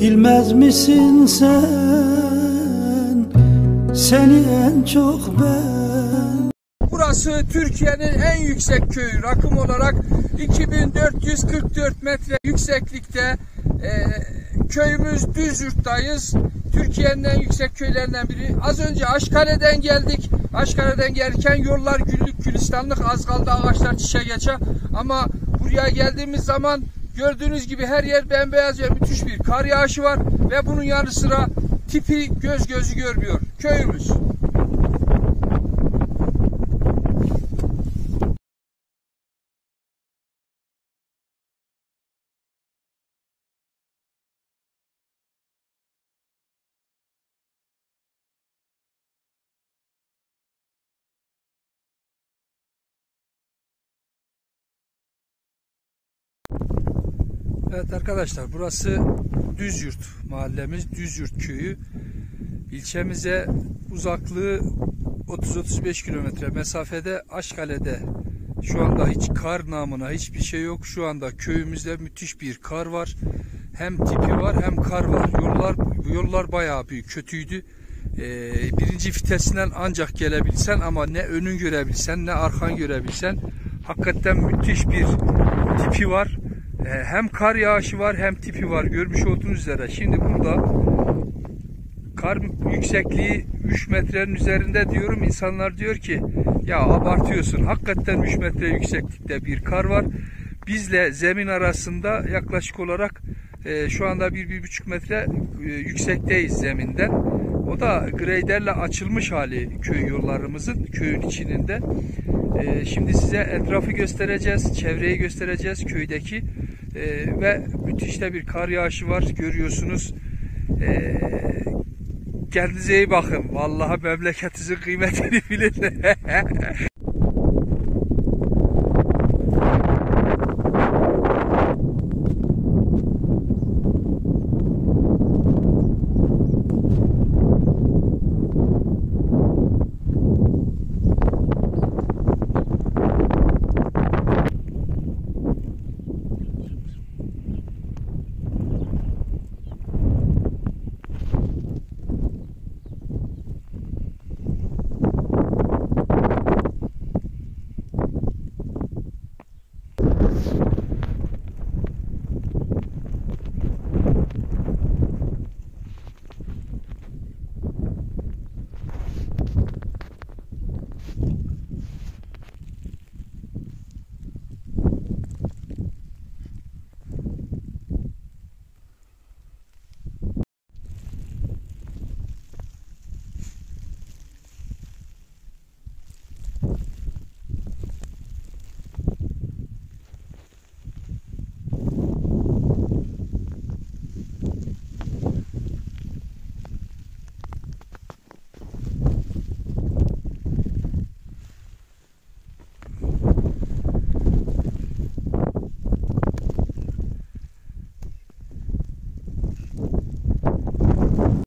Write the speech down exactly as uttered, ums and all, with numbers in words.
Bilmez misin sen, seni en çok ben. Burası Türkiye'nin en yüksek köyü. Rakım olarak iki bin dört yüz kırk dört metre yükseklikte. Ee, köyümüz Düzyurt'tayız. Türkiye'nin en yüksek köylerinden biri. Az önce Aşkale'den geldik. Aşkale'den gelirken yollar güllük gülistanlık, az kaldı ağaçlar çiçek açar. Ama buraya geldiğimiz zaman gördüğünüz gibi her yer bembeyaz ve müthiş bir kar yağışı var. Ve bunun yanı sıra tipi göz gözü görmüyor. Köyümüz. Evet arkadaşlar, burası Düzyurt mahallemiz, Düzyurt köyü. İlçemize uzaklığı otuz otuz beş kilometre mesafede Aşkale'de. Şu anda hiç kar namına hiçbir şey yok. Şu anda köyümüzde müthiş bir kar var. Hem tipi var hem kar var. Yollar yollar bayağı büyük, kötüydü. Ee, birinci vitesinden ancak gelebilsen ama ne önün görebilsen ne arkan görebilsen, hakikaten müthiş bir tipi var. Hem kar yağışı var hem tipi var, görmüş olduğunuz üzere. Şimdi burada kar yüksekliği üç metrenin üzerinde diyorum. İnsanlar diyor ki ya abartıyorsun. Hakikaten üç metre yükseklikte bir kar var. Bizle zemin arasında yaklaşık olarak e, şu anda bir bir buçuk metre e, yüksekteyiz zeminden. O da graderle açılmış hali köy yollarımızın, köyün içinde. E, şimdi size etrafı göstereceğiz, çevreyi göstereceğiz köydeki. Ee, ve müthiş de bir kar yağışı var, görüyorsunuz. Ee, kendinize iyi bakın. Vallahi memleketinizin kıymetini bilin.